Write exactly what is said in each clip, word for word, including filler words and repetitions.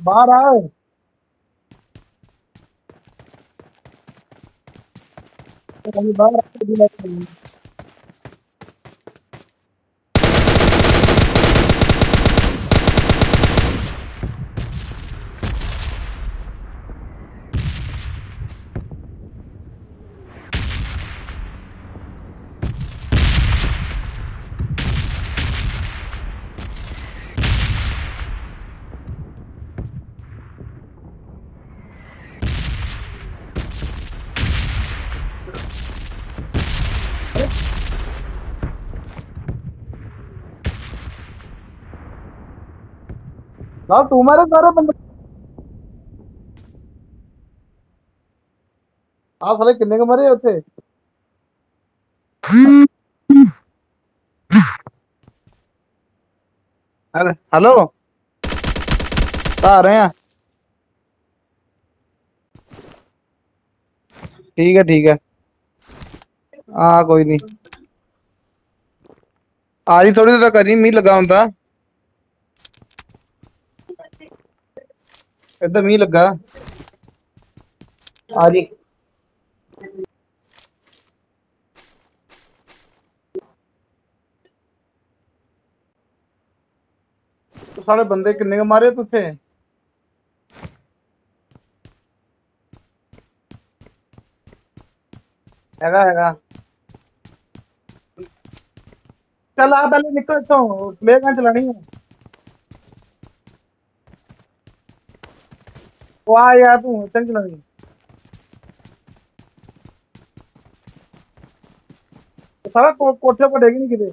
बाहर आओ। अभी बाहर आओ, अभी लेके आओ। लाओ तुम्हारे सारे बंदे। हाँ साले किन्ने के मरे होते। अरे हेलो, आ रहे हैं। ठीक है ठीक है। हाँ कोई नहीं। आज ही थोड़ी देर करी मी लगा होंदा। इधर मी लगा। आज ही तो सारे बंदे किन्ने के मारे तुथे। हैगा हैगा। चल आ पहले निकल इथों। प्ले कहां चलानी है। वो आ यार तू चल चलानी। तो सारा को, कोठे पर डेगी नहीं किते।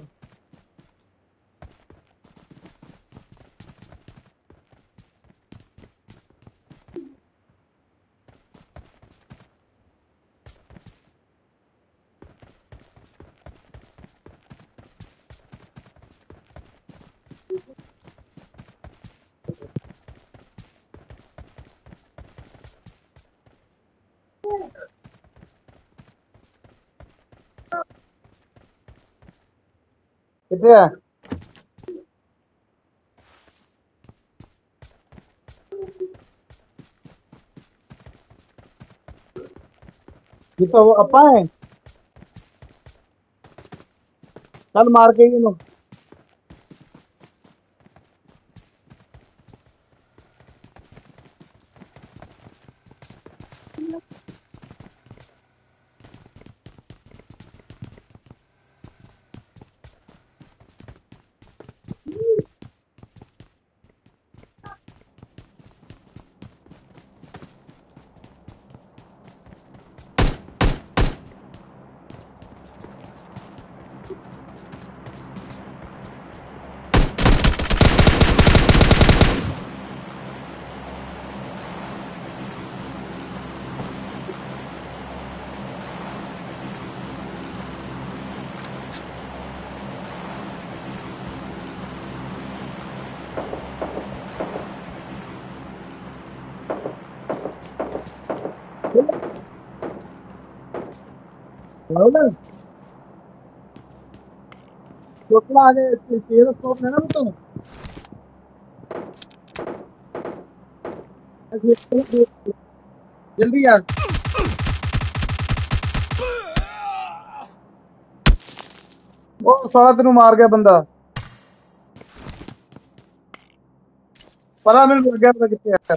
किते है। ये तो अपा है। चल मार के ही नो। लाओ ना आगे तेरे स्कोप लेना तो। जल्दी यार। वो सारा तेन मार गया बंदा। पता मैंने लग गया पता कितने है।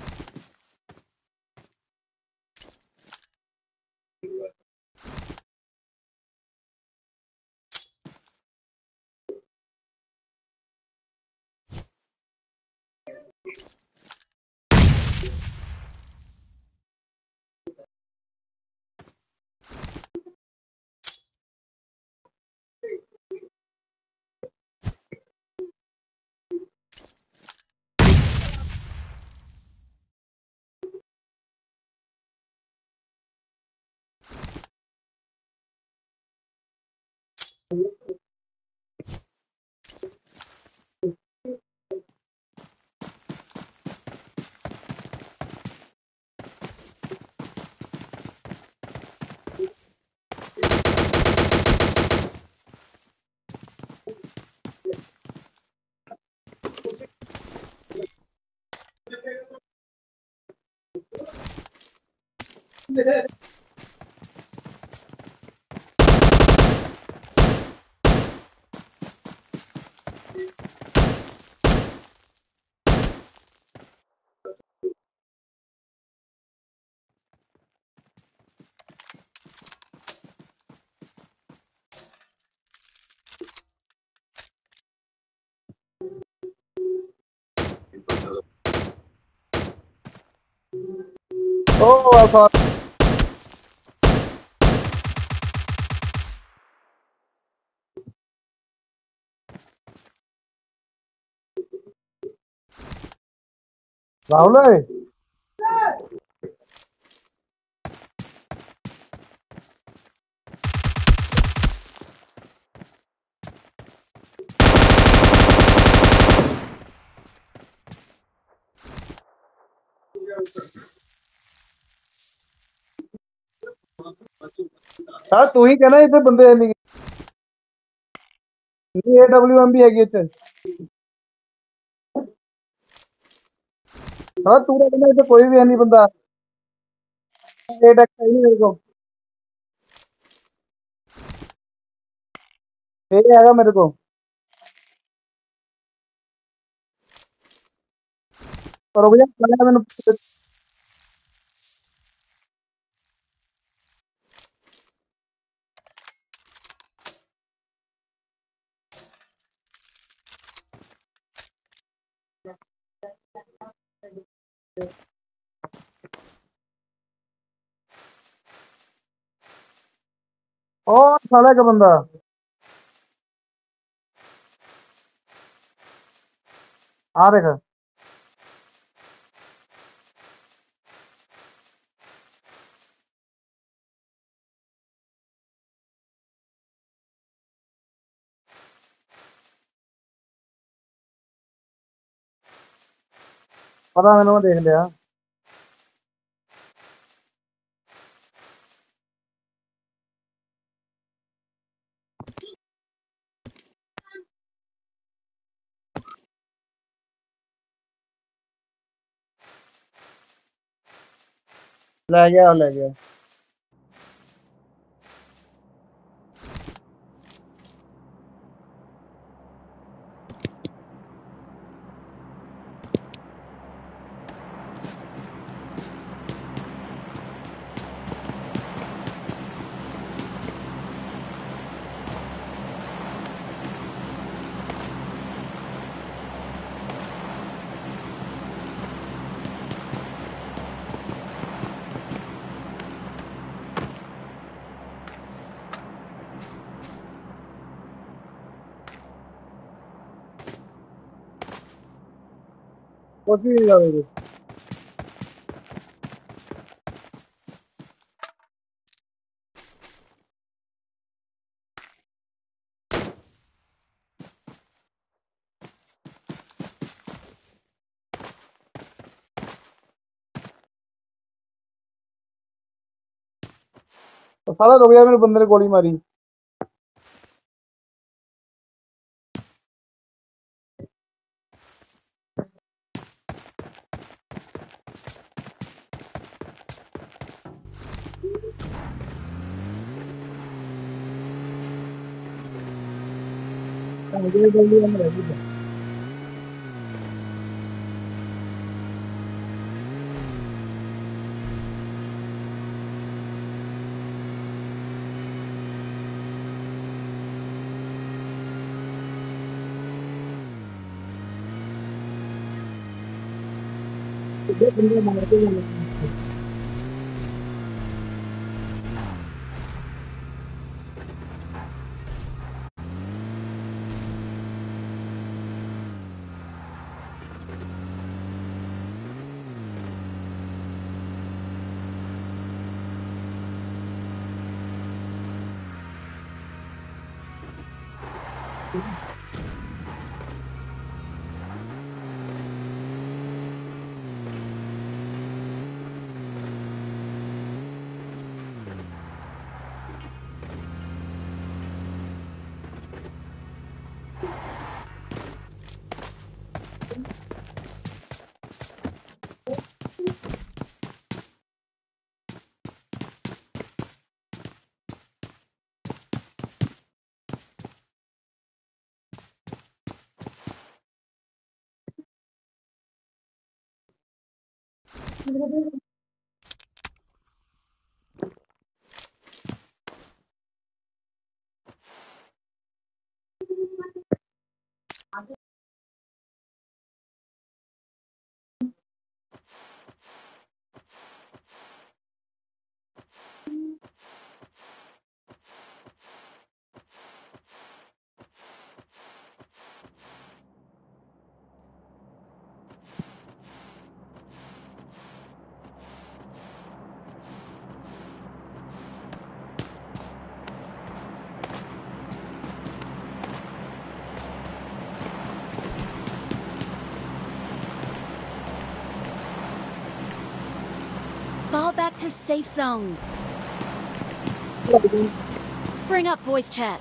ओ ऐसा राहुल है। यार तू ही कहना इतने बंदे है नहीं। नहीं ए डब्ल्यू एम भी हैगी इतने। हाँ तू कहना इतने कोई भी है नहीं बंदा। ए टैक्स है नहीं मेरे को। ए हैगा मेरे को। पर भैया चला मैंने। ओ साला का बंदा। आ देखा। पता मैंने वो देख लिया। ले गया ले गया। कुछ भी नहीं जाने। तो साला रुक गया मेरे बंदे ने गोली मारी। मुझे गोली में रह गई। ये बंदे मारते हैं। Fall back to safe zone. Bring up voice chat.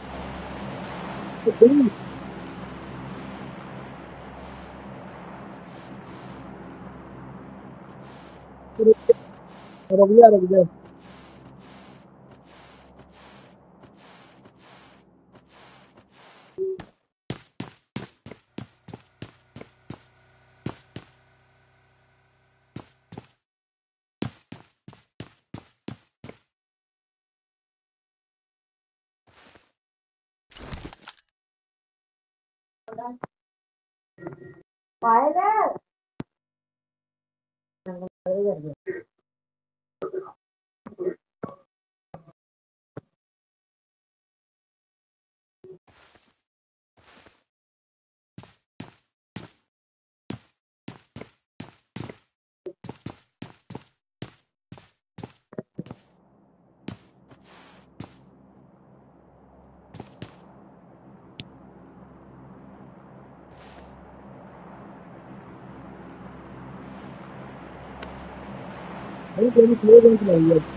रुक जा रुक जा नहीं तेरी प्ले गन चलाई है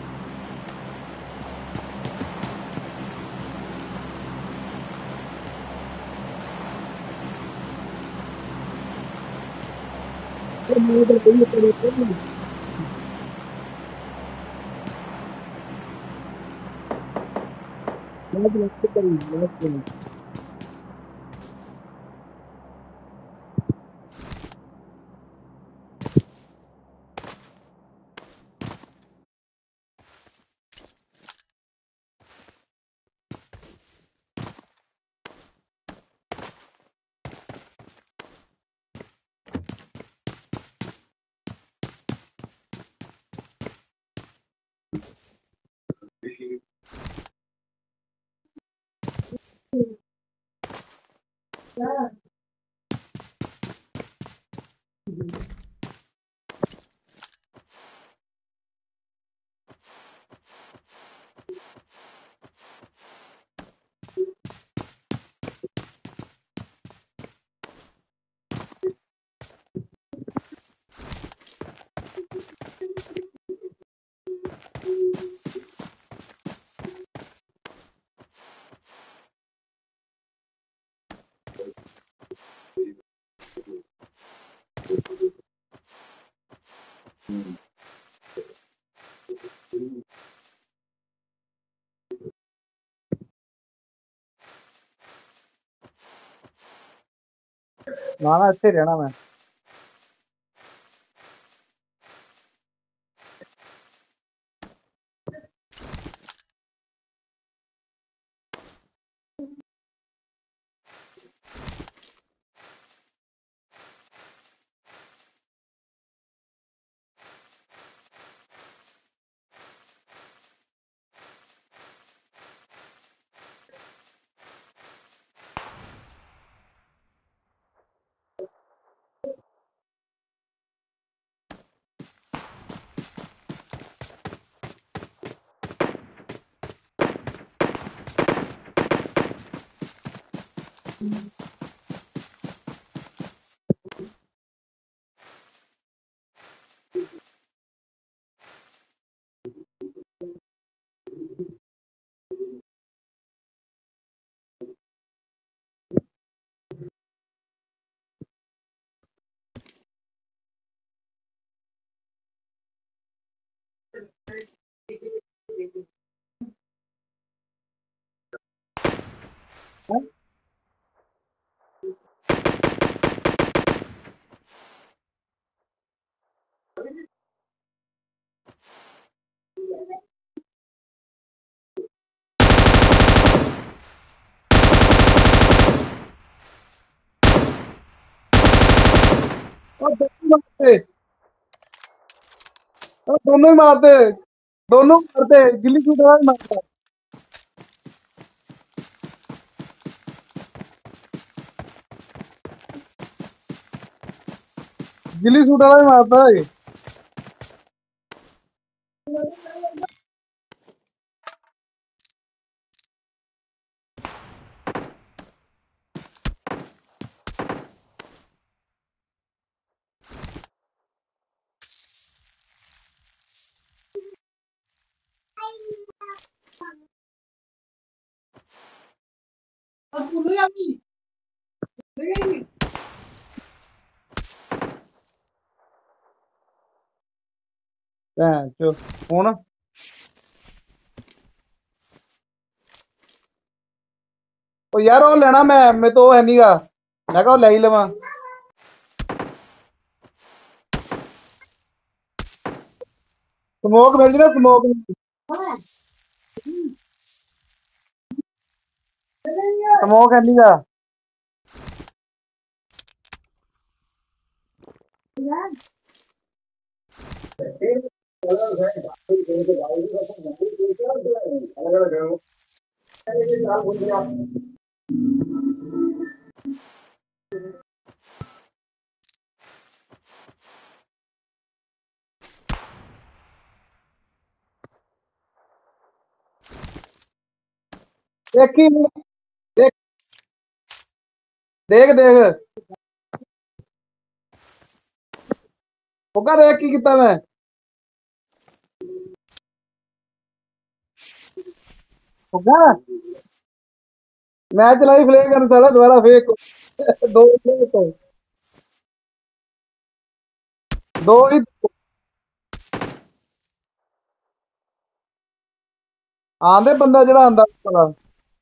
तो मैं तो कोई करे तो नहीं मैं तो लगता करी मैं तो ना ना ਇੱਥੇ ਰਹਿਣਾ मैं मारते, अरे दोनों ही मारते, दोनों मारते, गिल्ली शूटर वाला भी मारता, गिल्ली शूटर वाला भी मारता है। ਭੈਣ ਚੋ ਹੁਣ ਉਹ ਯਾਰ ਉਹ ਲੈਣਾ ਮੈਂ ਮੇਰੇ ਤੋਂ ਉਹ ਹੈ ਨਹੀਂਗਾ ਮੈਂ ਕਿਹਾ ਉਹ ਲੈ ਹੀ ਲਵਾਂ ਸਮੋਕ ਮਿਲ ਜੀ ਨਾ ਸਮੋਕ ਸਮੋਕ ਹੈ ਨਹੀਂਗਾ ਦੇਖੀ ਦੇਖ ਦੇਖ ਦੇਖ ਫੁੱਗਾ ਦੇਖ ਕੀ ਕੀਤਾ ਮੈਂ ਫੁੱਗਾ ਮੈਂ ਚਲਾਈ ਫਲੇ ਕਰਨ ਸਾਲਾ ਦੁਬਾਰਾ ਫੇਕ ਦੋ ਫੇਕ ਦੋ ਹੀ ਆਂਦੇ ਬੰਦਾ ਜਿਹੜਾ ਆਂਦਾ ਭਲਾ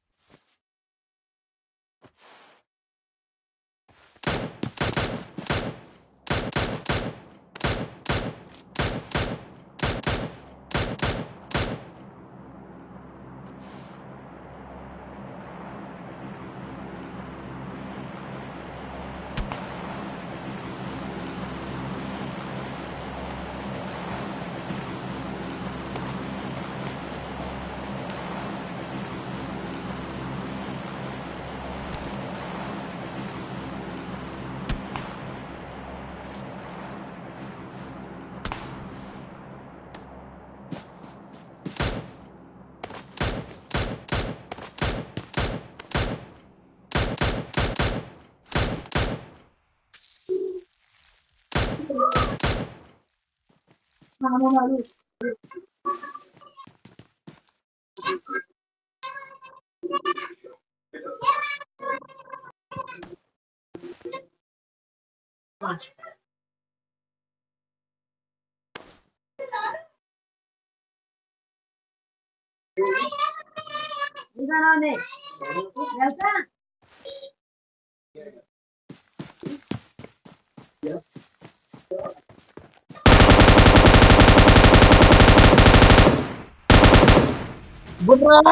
बुढ़ा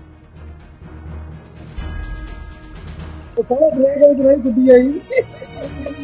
तो साला ब्रेक एक नहीं छुट्टी आई